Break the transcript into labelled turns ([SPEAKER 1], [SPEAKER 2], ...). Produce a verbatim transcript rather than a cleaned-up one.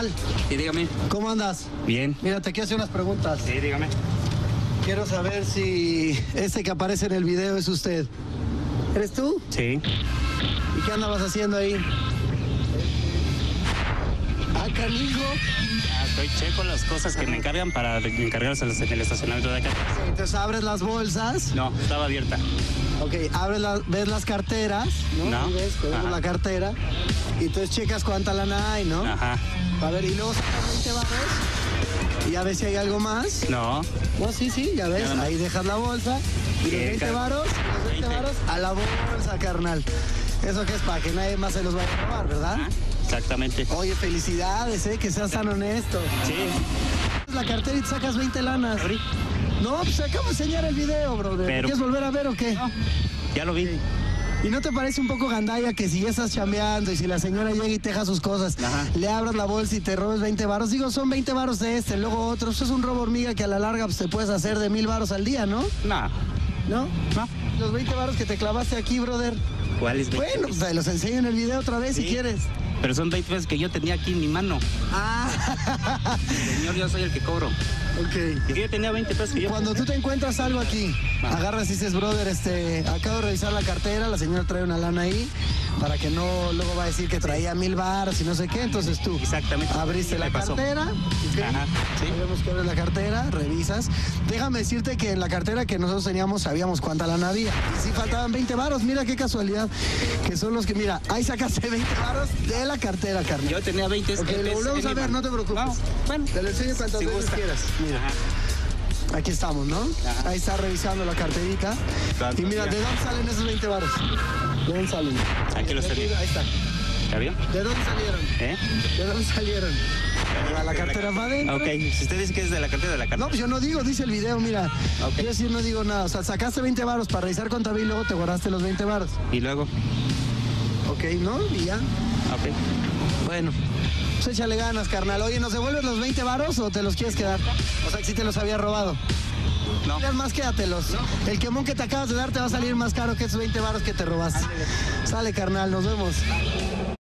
[SPEAKER 1] carnal.
[SPEAKER 2] Sí, dígame.
[SPEAKER 1] ¿Cómo andas?
[SPEAKER 2] Bien.
[SPEAKER 1] Mira, te quiero hacer unas preguntas.
[SPEAKER 2] Sí, dígame.
[SPEAKER 1] Quiero saber si este que aparece en el video es usted. ¿Eres tú?
[SPEAKER 2] Sí.
[SPEAKER 1] ¿Y qué andabas haciendo ahí? Ah, canijo.
[SPEAKER 2] Ah, estoy checo las cosas que me encargan para encargárselas en el estacionamiento de acá.
[SPEAKER 1] Entonces abres las bolsas.
[SPEAKER 2] No, estaba abierta.
[SPEAKER 1] Ok, abres las, ves las carteras, ¿no?
[SPEAKER 2] No.
[SPEAKER 1] Ahí ves, vemos
[SPEAKER 2] Ajá.
[SPEAKER 1] la cartera. Y entonces checas cuánta lana hay, ¿no?
[SPEAKER 2] Ajá.
[SPEAKER 1] A ver, y luego sacas veinte baros. Y ya ves si hay algo más.
[SPEAKER 2] No.
[SPEAKER 1] No, sí, sí, ya ves.
[SPEAKER 2] Nada más.
[SPEAKER 1] Ahí dejas la bolsa. Y los
[SPEAKER 2] Sí,
[SPEAKER 1] veinte
[SPEAKER 2] car-
[SPEAKER 1] varos, los veinte
[SPEAKER 2] veinte.
[SPEAKER 1] varos a la bolsa, carnal. ¿Eso qué es? Para que nadie más se los vaya a robar, ¿verdad?
[SPEAKER 2] Ajá. Exactamente.
[SPEAKER 1] Oye, felicidades, ¿eh? Que seas tan honesto.
[SPEAKER 2] Sí.
[SPEAKER 1] La cartera y te sacas veinte lanas.
[SPEAKER 2] ¿Abrí?
[SPEAKER 1] No, pues acabo de enseñar el video, brother.
[SPEAKER 2] Pero-
[SPEAKER 1] ¿Quieres volver a ver o qué?
[SPEAKER 2] No. Ya lo vi.
[SPEAKER 1] ¿Y no te parece un poco gandalla que si ya estás chambeando y si la señora llega y te deja sus cosas,
[SPEAKER 2] Ajá.
[SPEAKER 1] le abras la bolsa y te robes veinte varos? Digo, son veinte varos de este, luego otro. Eso es un robo hormiga que a la larga pues, te puedes hacer de mil varos al día, ¿no?
[SPEAKER 2] No.
[SPEAKER 1] ¿No?
[SPEAKER 2] No.
[SPEAKER 1] Los veinte varos que te clavaste aquí, brother.
[SPEAKER 2] ¿Cuál es veinte?
[SPEAKER 1] Bueno, pues te los enseño en el video otra vez
[SPEAKER 2] Sí.
[SPEAKER 1] si quieres.
[SPEAKER 2] Pero son veinte pesos que yo tenía aquí en mi mano.
[SPEAKER 1] Ah,
[SPEAKER 2] Señor, yo soy el que cobro.
[SPEAKER 1] ok.
[SPEAKER 2] Y yo tenía veinte pesos que yo...
[SPEAKER 1] Cuando tú te encuentras algo aquí,
[SPEAKER 2] Ah.
[SPEAKER 1] agarras y dices, brother, este, acabo de revisar la cartera, la señora trae una lana ahí, para que no luego va a decir que traía mil baros y no sé qué, entonces tú
[SPEAKER 2] Exactamente.
[SPEAKER 1] abriste
[SPEAKER 2] Me
[SPEAKER 1] la
[SPEAKER 2] pasó.
[SPEAKER 1] cartera, ¿ok?
[SPEAKER 2] Ajá, sí.
[SPEAKER 1] Ahí vemos que abres la cartera, revisas. Déjame decirte que en la cartera que nosotros teníamos sabíamos cuánta lana había. Y sí faltaban veinte varos, mira qué casualidad, que son los que, mira, ahí sacaste veinte varos de la cartera, carnal.
[SPEAKER 2] Yo tenía veinte.
[SPEAKER 1] Ok, lo volvemos a ver, no te preocupes.
[SPEAKER 2] No, bueno.
[SPEAKER 1] Te lo enseño cuantas
[SPEAKER 2] Si
[SPEAKER 1] veces
[SPEAKER 2] gusta.
[SPEAKER 1] quieras. Mira.
[SPEAKER 2] Ajá.
[SPEAKER 1] Aquí estamos, ¿no?
[SPEAKER 2] Ajá.
[SPEAKER 1] Ahí está revisando la carterita.
[SPEAKER 2] Claro,
[SPEAKER 1] Y mira,
[SPEAKER 2] ya.
[SPEAKER 1] ¿de dónde salen esos veinte varos? ¿De dónde salen?
[SPEAKER 2] Aquí los
[SPEAKER 1] De
[SPEAKER 2] tenía.
[SPEAKER 1] Ahí está.
[SPEAKER 2] ¿Ya vio?
[SPEAKER 1] ¿De dónde salieron?
[SPEAKER 2] ¿Eh?
[SPEAKER 1] ¿De dónde salieron? ¿A la cartera va adentro?
[SPEAKER 2] Ok, si usted dice que es de la cartera de la cartera.
[SPEAKER 1] No, pues yo no digo, dice el video, mira.
[SPEAKER 2] Ok.
[SPEAKER 1] Yo sí no digo nada. O sea, sacaste veinte varos para revisar con Tabi y luego te guardaste los veinte varos.
[SPEAKER 2] Y luego,
[SPEAKER 1] Ok, ¿no? Y ya.
[SPEAKER 2] ok.
[SPEAKER 1] Bueno. Pues échale ganas, carnal. Oye, ¿nos devuelves los veinte varos o te los quieres quedar? O sea, que sí te los había robado.
[SPEAKER 2] No.
[SPEAKER 1] Es más, quédatelos. El quemón que te acabas de dar te va a salir más caro que esos veinte varos que te robaste. Sale, carnal, nos vemos.